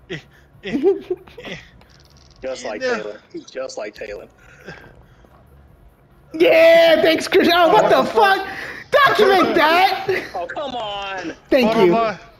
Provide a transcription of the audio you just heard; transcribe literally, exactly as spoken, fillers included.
Eh, eh, eh. Just like Yeah. Taylor. Just like Taylor. Yeah, thanks, Chris. Oh, what the fuck? Document that. Oh, come on. Thank Hold you. on,